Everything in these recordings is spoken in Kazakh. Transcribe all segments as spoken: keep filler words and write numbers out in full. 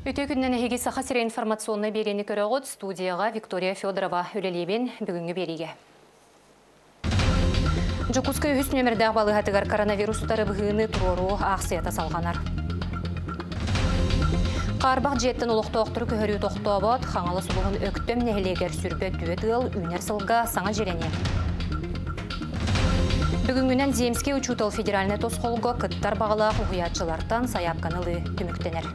Өте күннен әйгі сақа сірі информационны берені көріғыт студияға Виктория Федорова үлелебен бүгінгі береге. Жокуска үхіс нөмірді ағбалы ғатығар коронавирус ұтары бұғыны тұрору ақсията салғанар. Қарбақ жеттін ұлықты оқтыры көхірі тоқты абад, қаңалы сұлығын өктім нәхілегер сүрбе дүет ұл үнер сылға саңа жерене. Бүгінгінен Земске учутал федеральный тосқолға күттар бағылақ ұғиятшылартан саяпқанылы түміктенер.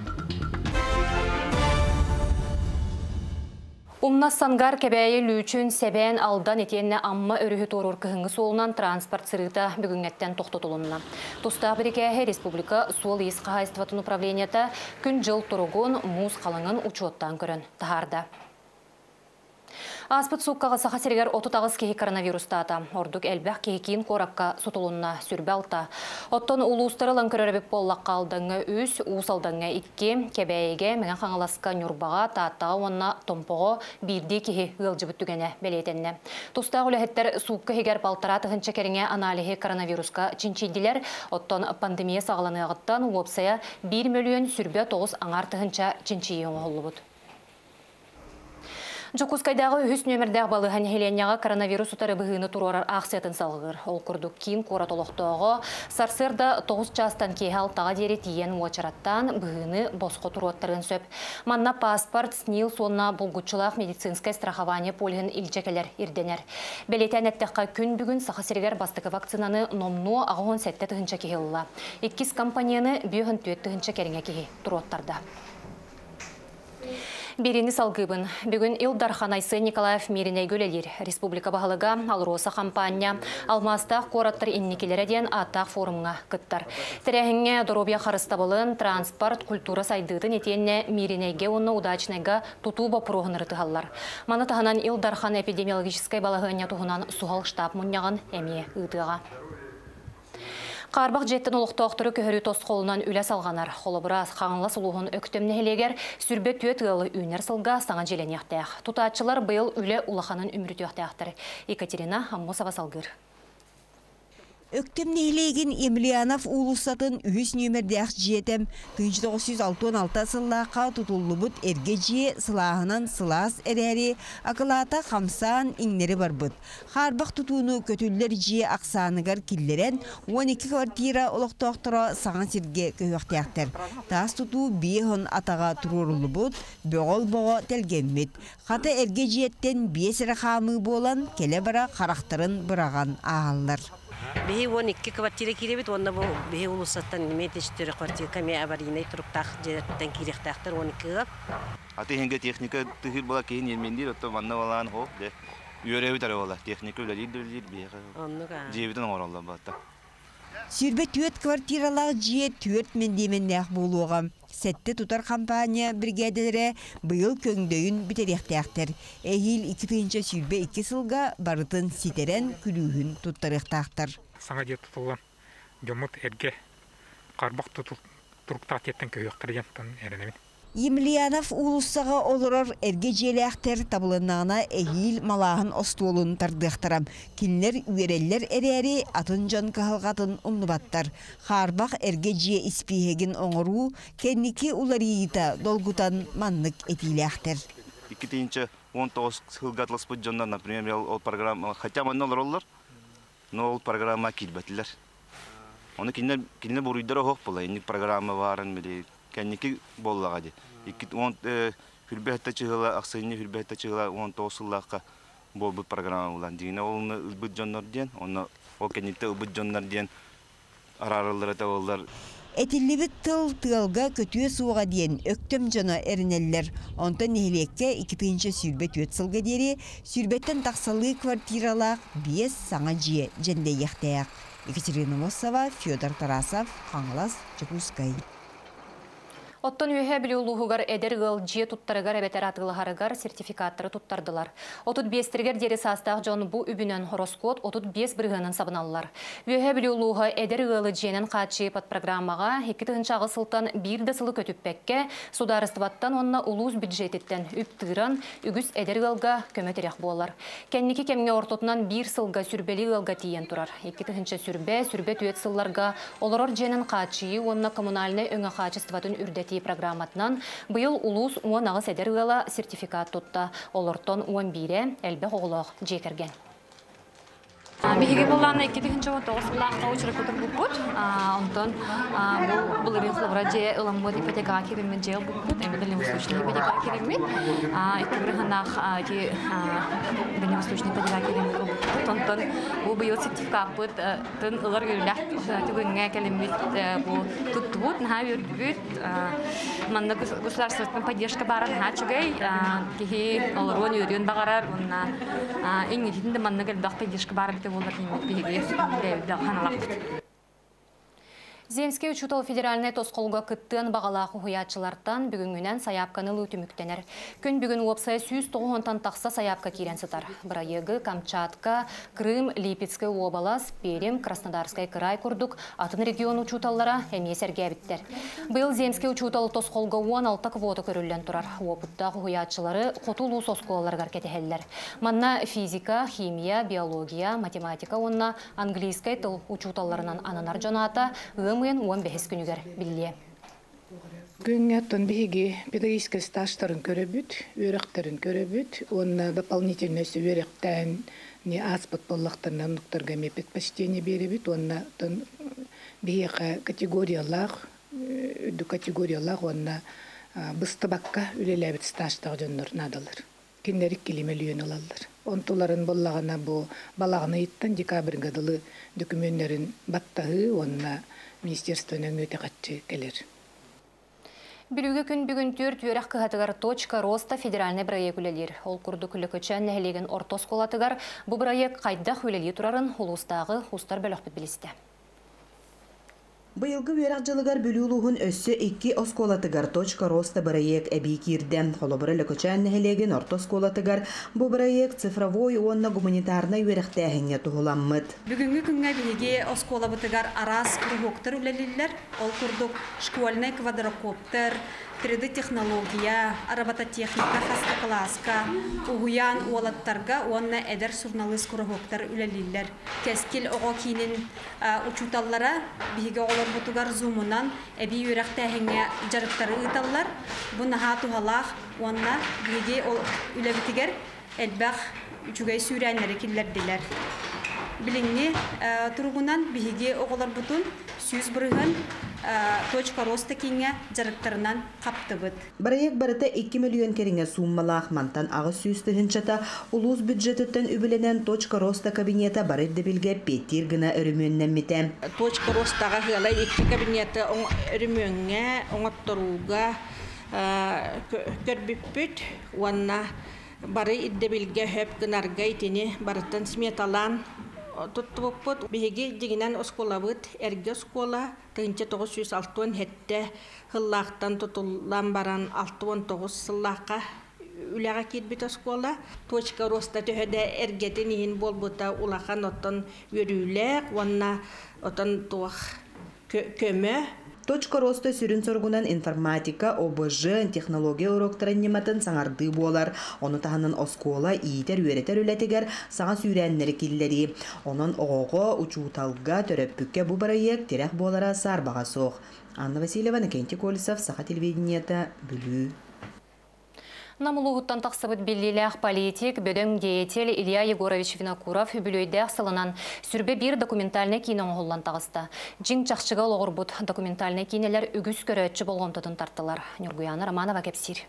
Умна сангар кәбәйі лүчін сәбән алдан етенне амма өріхі торор кіхіңгі солынан транспорт сырыта бүгінгеттен тоқтотылынна. Тоста бірекәхі республика суол есқа хайстватын управленията күн жыл тұрығын мұз қалыңын учоттан көрін тахарда. Аспыт суққаға сақа сергер отутағыз кеге коронавирустата. Ордук әлбәқ кеге кейін қорапқа сұтылынна сүрбе алта. Оттон улуыстарылан көрербек боллаққа алдыңы үс, уысалдыңы икке, кәбәйеге мәңін қаңыласқа нүрбаға тааттаға онына томпоғы бірде кеге ғылжы бүттігені бәлетенне. Тустағы үләхеттер суққы хегер балтара тұғынша кәріңе аналихи коронавируска чинчидилер. Оттон пандемия сағыланы ағыттан уопсая бір миллион сүрбе тоғыз аңар тұғынша чинчиен оғылы бұд. Жокускайдағы үхіс нөмірдәғ балы хәнхеленяға коронавирус ұтары бұғыны тұрорар ақсетін салғыр. Ол күрдік кейін қорат олықтығы сарсырда тоғыз жастан кей алтаға дері тиен уачараттан бұғыны босқы тұруаттарын сөп. Манна паспорт, снил, сонна бұлғытшылақ медицинскай страхование полігін илчекелер ирденер. Бәлетен әттіққа күн бүгін сақа сергер бастықы вакцинаны номну ағуын сәтті тұғынша кехілла. Иккіз компанияны бүйін түйет тұғынша кәріңе кехі тұруаттарда. Берені салгыбын. Бүгін Илдархан Айсы Николаев меріне көлелер. Республика бағылыға Алроса компания алмастақ қораттар иннекелері ден аттақ форумға күттір. Тәрәхіңе доробия қарыстабылын транспорт, культура сайдығын етенне меренеге оны удачныға тұтуба проғыныры тұғалар. Маны тағынан Илдархан эпидемиологическай балағыня тұғынан суғал штаб мұнияғын әме ұйтыға. Қарбақ жеттін ұлықты оқтыры көхірі тост қолынан үлі салғанар. Қолыбыра қаңылы сұлуғын өктемні хелегер сүрбе түйет ғылы үйнер сылға саңа желен яқтаяқ. Тұтатшылар бұйыл үлі ұлақанын үміріті яқтаяқтыр. Екатерина Аммосова салғыр. Өктем нехлеген Емельянов улусатын үхіс нөмірдәқ жетім мыңтоғыз жүз алтын алты сыллаққа тұтулы бұд әрге жие сылағынан сылас әрәрі ақылата қамсан еңнері бар бұд. Қарбақ тұтуыны көтілдер жие ақсанығар келдерен он екі квартира олықтоқтыра саған серге көйіқтияқтыр. Тас тұту бейхін атаға тұрурылы бұд, бөғыл бұғы тәлгенмет. Қаты әрге жиеттен бесірі қамы болан келе бара қарақтырын бұраған ағалар. Бе он iki квартира киребит, онда бу бе улусаттан метештер квартира каме аварийный туруктак жерден киректактыр он iki. Аты хенге техника тыгыр бала кейін елмендер, отто манна балан хоп де. Үйөрөбү тары бала, техника үлелер дүлер бе. Оннуга. Жебитен оралла бата. Сүрбе түйет квартиралар жие түйет мендеменнәк болуға. Сәтті тұтар компания бригадалары бұйыл көңдөйін бітеректәқтір. Әйіл екі түйінші сүрбе екі сылға барытын ситерен күлігін тұттарықтақтыр. Саңа де тұтылған жомыт әрге қарбақ тұруқтақ еттен көйіқтір ентін әрінемін. Емельянов улуссаға олырар әрге желәқтер табылынағына әйіл малағын остуолын тардықтырам. Кілінер үйерелер әрәрі атын жан қағылғатын ұнныбаттар. Қарбақ әрге же іспейгін оңыру, кәнеке уларийіта долгутан маннық етіләқтер. iki тысячи он тоғыз сылғатлыс бұд жондан, например, ол программа, хотя манны олар олар, но ол программа келбәтілер. Оны кілінер бұруйдары хоқ бұла, енік программа барын біле. Кәнеке боллаға де. Он хүрбәтті чығыла, ақсайыны хүрбәтті чығыла, он тоғысыллаққа бол бұд программа болан. Дегіне олыны ұлбұд жонлар ден, ол кәнекті ұлбұд жонлар ден арарылар әті олар. Әтілібі тыл тылға көтуе суға ден өктім жона әрінелер. Онта нехлекке екі түйінші сүрбет өт сылға дері, сүрбеттен тақсалы квартиралақ бес саңа жие жәнде яқтаяқ. Екатерина Аммосова, Федор Тарасов, Қаңлас, Жокускай. Оттон үйе білі ұлығығар әдер ғыл жие тұттарығар әбетер атығылығарығар сертификаттары тұттардылар. Отут бестіргер дері састақ жон бұ үбінен хороскот отут бес бірғынын сабыналылар. Үйе білі ұлығы әдер ғылы жиенін қатшы пат программаға екі тұғыншағы сылтан бірді сылы көтіппәкке сударыстыбаттан онына ұлуыз бюджететтен үптігіран үгіз әдер ғылға көметерек болар. Кәннеке кемге ортотынан бір сылға сүрбелі ғылға тиен тұрар. екі тұғынша сүрбе, сүрбе түйет сылларға оларор жиенін қатшыйы онына коммунальны өңі қатшыстыватын үрдет предприятий программатынан быйыл улус он ағыс әдер ғала сертификат тұтта. Олортон он бире әлбе оғылық жекерген. Биһиге булланы икки тыгынча он тогуз лаққа учры көтөр буппут. Онтон бул ринхлы враже ыламмот ипотека кириммен жел буппут. Эми дальневосточный ипотека кириммен. Итограханах ти дальневосточный ипотека кириммен буппут. Онтон бу быйыл сертификат бут тын ылар юлах түгөнгө келиммит бу туттубут на юрбут. Манна государственная поддержка баран хачугай кихи олорон юрюн багарар онна ингидинде манна келдак поддержка баран. Земский учутал федеральный тосқолға кыттын бағалақы хуячылардан бүгінгінен саяпқаны лүтіміктенер. Күн бүгін уапсай сүйіз тоғынтан тақса саяпқа керен сытар. Бірайығы Камчатка, Крым, Липецкий обалас, Перим, Краснодарскай край күрдік атын регион учуталлара әмесерге әбіттер. Бұл Земский учутал тосқолға он алты квота көрілден тұрар. Уапыттағы хуячылары қотулу сосколаларғар кетехеллер. Манна физика, химия, биология, математика, онна английскай тыл учуталларынан ананар жоната Мен он бес күнігер біле. Күнгеттен биги педагогический стажтарын көрөбүт, өрөктөрүн көрөбүт, онна дополнительный өрөктөн не аспыт боллактарынан нуктарга предпочтение беребит, онна биги категориялар, үдү категориялар онна быстыбакка үлелебит стажтагы жоннор надалар. Киндерик килимелүйөн алалар. Онтуларын боллагана бу балагына иттен декабрь гадылы документтерин баттагы онна Министерствоның өте қатшы келер. Бүлігі күн бүгін түрт өрәқ қығатығар точка роста федеральный проект үлелер. Ол күрді күлі көчен нәхелеген ортос қолатығар бұл проект қайдақ үлелі тұрарын ұлыстағы ұстар бөліқпіт білісті. Быйылгы верак жылыгар бүлүүлугун өссө икки осколатыгар точка роста проект эби кирде. Холобыра лөкөчән нәһелеген орто осколатыгар бу проект цифровой онна гуманитарный верактәһиңе туһуламмыт. Бүгүнгү күнгө биге осколабытыгар арас кургоктор үлелиллер. Ол курдук школьный квадрокоптер, три дэ технология, робототехника, хастакласка, угуян уолаттарга онна эдер журналист кургоктор үлелиллер. Кескил ого кинин учуталлара биге бутугар зумунан эби үрәктәһиңе жарыктары ыталлар. Буны хатухалах онна биге үләбитигер элбах үчүгәй сүрәннәре килләрдиләр. Билинне тургунан биге оголар бутун сүз бырыгын точка роста кинге жарыктарынан каптыбыт. Проект барыта икки миллион кереңе суммалах мантан агы сүз тыгынчата улус бюджеттен үбүленен точка роста кабинета барыды билге петтир гына өрүмөннән мите. Точка ростага гыла икки кабинета өрүмөнгө оңотторууга көрбүппүт уанна бары идде билге хөп гынарга итини барытын сметалан туттубуппут биги дигинен осколабыт эрге оскола тыгынча тогуз жүз алтын хетте хыллактан тутуллан баран алтын тогуз сыллакка үлага кирбит оскола точка роста төһөдө эргетин ин болбута улахан оттон өрүлек онна отон тух көмө. Точка роста сүрін соргунан информатика, о бэ жэ, технология уроктарын нематын саңарды болар. Оны тағынан оскола, иетер, өретер үлетігер саңа сүрәннері келлері. Onun оғығы учуталға төрөппүкке бұ проект терек болара сарбаға соқ. Анна Васильева, Накенти Колесов, Саха телевидениета, Бүлі. Намулуғыттан тақсыбыт беллелях политик, бөдөң деятель Илья Егорович Винокуров бүлөйдәқ сылынан сүрбе бір документальный киноң ғоллан тағысты. Жин чақшыға олғыр бұд документальный кинелер үгіз көрөтші болғымтыдың тартылар. Нұргуяна Романова кепсир.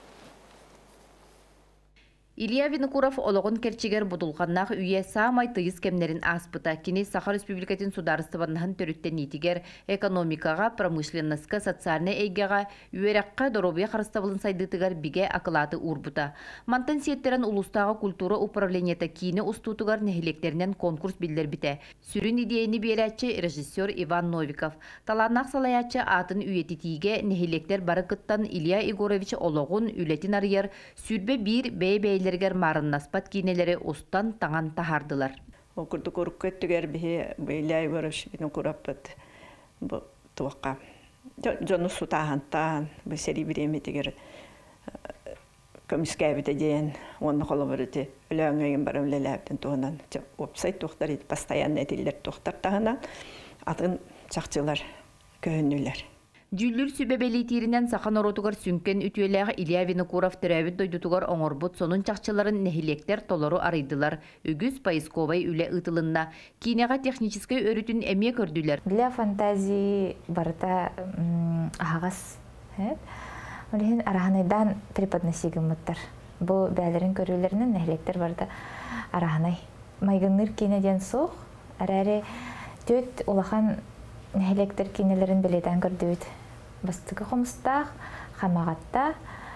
Илья Винокуров олығын керчигер будулғаннақ үйе самай тыйыз кемнерін аспыта. Кені Саха Республикатын сударыстываннағын төріттен етігер экономикаға, промышленностқа, социальный эйгеға, үйераққа доробия қарыстабылын сайдытығар биге акылаты урбута. Мантан сеттерін улустағы культура управленията кейіні ұстутығар нәхелектерінен конкурс білдер біте. Сүрін идейені берәтші режиссер Иван Новиков. Таланақ салаятчы атын үйететіге нәхелектер бары кыттан Илья Егорович олығын үлетін арыяр сүрбе бір бей-бейлер марыннаспат кинелери устан таңан тахардылар. Окурду көркөттүгер бихи Илья Егорович Винокуровпут бу туакка. Жону сутахантан бу сери биреметигер комискабите ден онны холоборути өлөңөйүн бар өлеләптен тугунан вебсайт тухтар постоянно этилер тухтар тагынан атын чакчылар көһүнүлөр. Жүллүр сүбебелитиринен сахан оротугар сүнкен үтүелээх Илья Винокуров төрәбит дойдутугар оңорбут сонун чакчыларын нехилектер толору арыйдылар. Үгүс Поисковай үле ытылынна. Кинеға технической өрүтүн эме көрдүлер. Для фантазии барыта ағас. Олеген араханайдан преподносигім мұттар. Бұл бәлерін көрілерінен нехилектер барыта араханай. Майгынныр кенеден соқ, әрәрі төт улахан нехилектер кенелерін біледен көрдүет. Бастығы қомыстақ, қамағатта,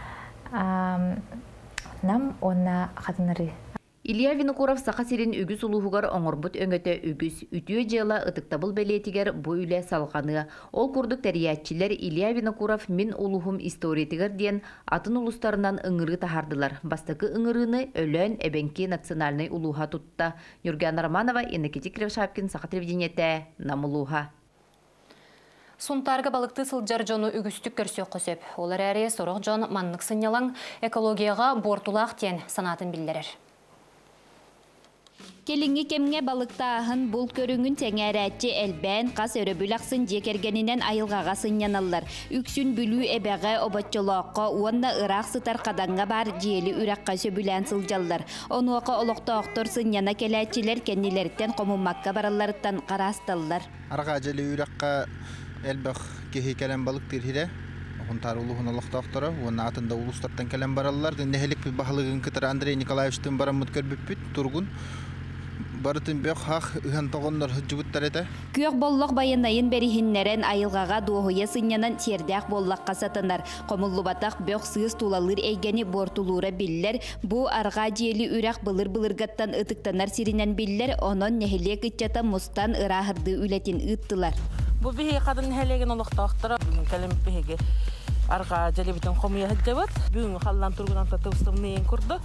нам онна қатыныры. Илья Винокуров сақа сирин үгіс улуғығар оңырбут өңөті үгіс үтіе жела ытықтабыл бәлетігер бұ үлі салғаны. Ол күрдік тәриятчилер Илья Винокуров мен улуғым историятігер ден атын улустарынан ыңыры тахардылар. Бастықы ыңырыны өлөн әбенки национальный улуға тұтта. Юрген Романова, Иннекети Крившапкин, сақа телевидениеті, намылуға. Сунтарга балыкты сылжар жону үгістік көрсек қосеп. Олар әрі сорық жон маннық сынялан экологияға бортулақ тен санатын білдерер. Келіңі кемге балықтағын бұл көріңін тәңәрәтчі әлбән қас өрөбілақсын жекергенінен айылғаға сыняналар. Үксін бүлі әбәғі обатчылаққа уанна ұрақ сытар қаданға бар жиелі үраққа сөбілән сылжалдар. Оны оқа олықта оқтор сыняна келәтчілер кәнелерттен қомымаққа бараларыттан қарасталдар. Араға жέλі үраққа әлбәқ кехи кәлем балық терхиле. Хунтар улуғын олықта оқтары, оны атында улустарттан кәлем баралар. Нәхелік бағылығын кітір Андрей Николаевичтің барамыд көрбіппіт, тұрғын. Барытын бек хақ үген тоғындар жүгіттар еті. Күйек боллық байынайын бәріхіннерін айылғаға дуғыя сынянан тердәқ боллаққа сатынар. Қомылы батақ бек сыз тулалыр әйгені бортулура биллер. Бұ арға жиелі үрақ былыр-былырғаттан ұтықтанар сиринен биллер. Онын нәхіле күтчата мұстан ұрағырды үлетін ұттылар. Бұ бейге қадын нәхілеген олықта оқтыра. Бүгін кәлем бейге арға жәлебітін қомия хәддебат. Бүгін қаллан тұрғынан татығыстығын көрді.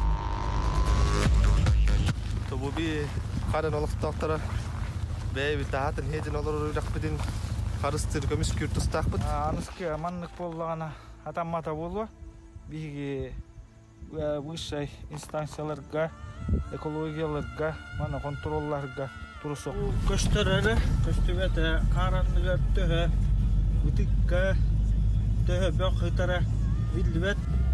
Bu bir karın oluktaklara bey bir tahatın hecin olur rakbedin karıştır kömüş kürtüs takbıt. Anıskı amanlık bollağına atamata bollu. Bir высший инстанцияларга, экологияларга, mana kontrollarga turuşuq. Köstöreri, köstübete, karanlığa töhe, butikka, töhe bökhitara, bilbet.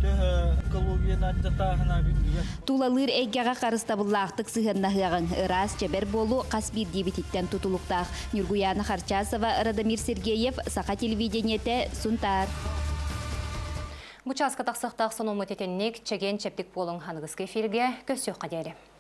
Тулалыр әйгеға қарыстабыллақтық сығыннағығын ырас жабер болу қасбир дебетиттен тұтылықтақ. Нюргуяна Харчасова, Радамир Сергеев, Сақа телевидениеті, Сунтар. Бұчасқа тақсықтақ соны ұмытетеннік чеген чептік болың ханығызғы эфирге көсіқ қадері.